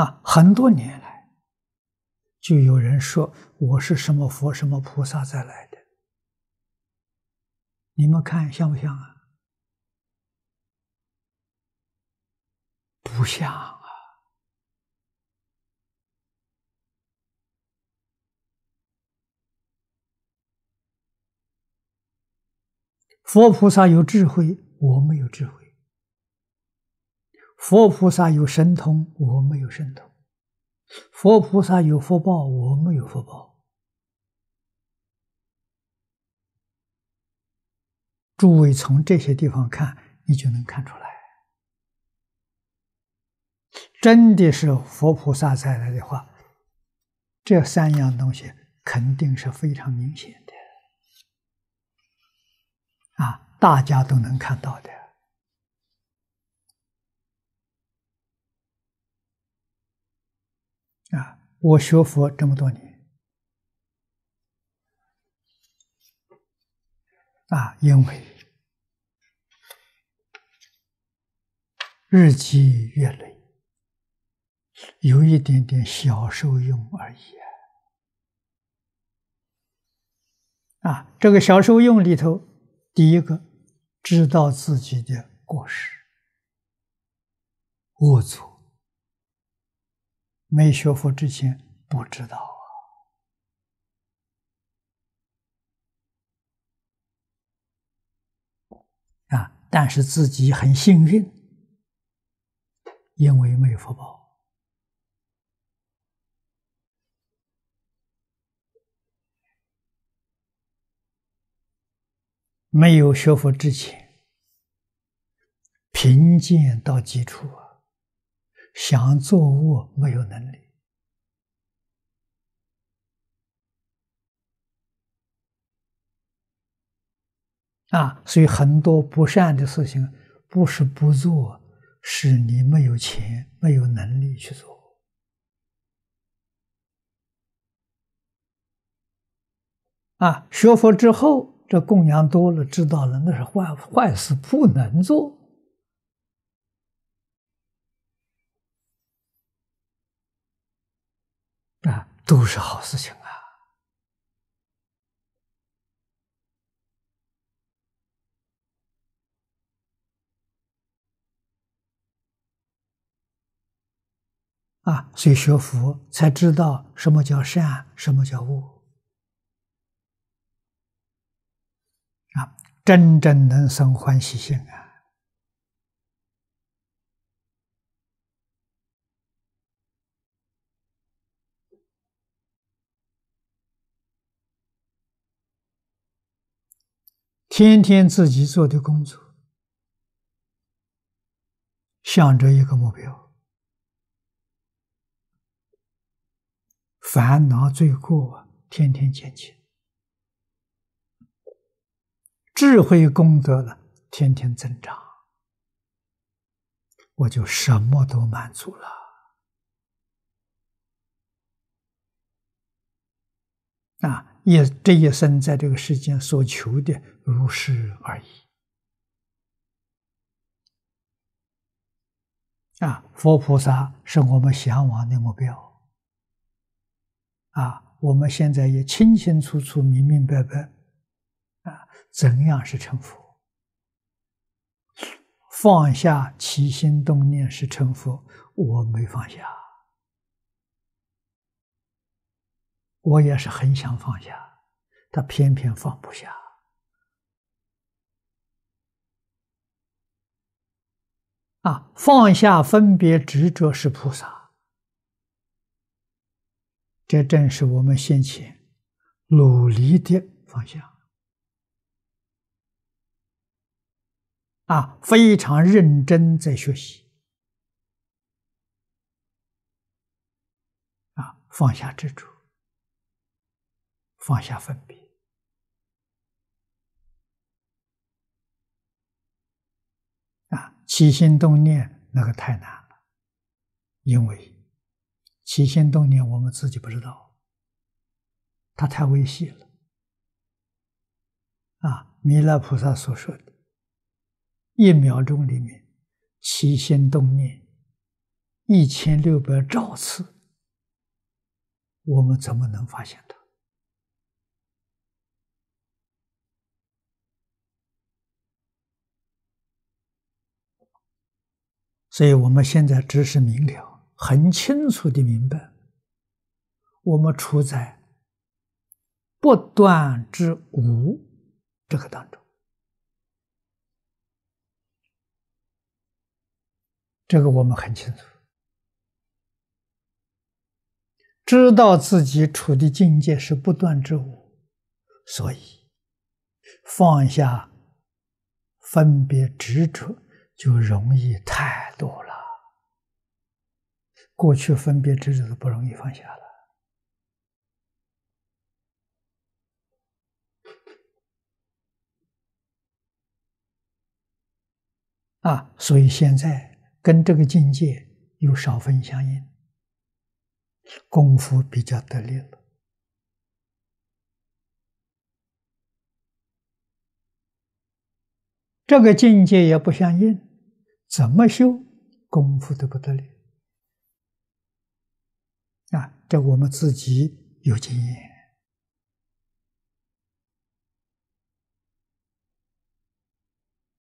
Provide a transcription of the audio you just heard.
很多年来就有人说我是什么佛什么菩萨再来的，你们看像不像啊？不像啊！佛菩萨有智慧，我没有智慧；佛菩萨有神通，我没有神通；佛菩萨有福报，我没有福报。诸位从这些地方看，你就能看出来，真的是佛菩萨再来的话，这三样东西肯定是非常明显的大家都能看到的我学佛这么多年因为日积月累，有一点点小受用而已这个小受用里头，第一个知道自己的过失恶作，没学佛之前不知道但是自己很幸运，因为没有福报。没有学佛之前，贫贱到基础想做恶没有能力所以很多不善的事情不是不做，是你没有钱没有能力去做学佛之后，这供养多了，知道了那是坏事，不能做都是好事情所以学佛才知道什么叫善，什么叫恶真正能生欢喜心天天自己做的工作，向着一个目标，烦恼罪过天天减轻，智慧功德了天天增长，我就什么都满足了这一生在这个世间所求的如是而已佛菩萨是我们向往的目标我们现在也清清楚楚明明白白怎样是成佛，放下起心动念是成佛，我没放下，我也是很想放下，他偏偏放不下放下分别执着是菩萨，这正是我们先前努力的方向非常认真在学习放下执着，放下分别起心动念那个太难了，因为起心动念我们自己不知道，它太微细了弥勒菩萨所说的1秒钟里面起心动念 1600兆次，我们怎么能发现它？所以我们现在知识明了，很清楚的明白，我们处在不断之无这个当中，这个我们很清楚，知道自己处的境界是不断之无，所以放下分别执着就容易太多了。过去分别执着都不容易放下了。所以现在跟这个境界有少分相应，功夫比较得力了。这个境界也不相应，怎么修功夫都不得力。这我们自己有经验。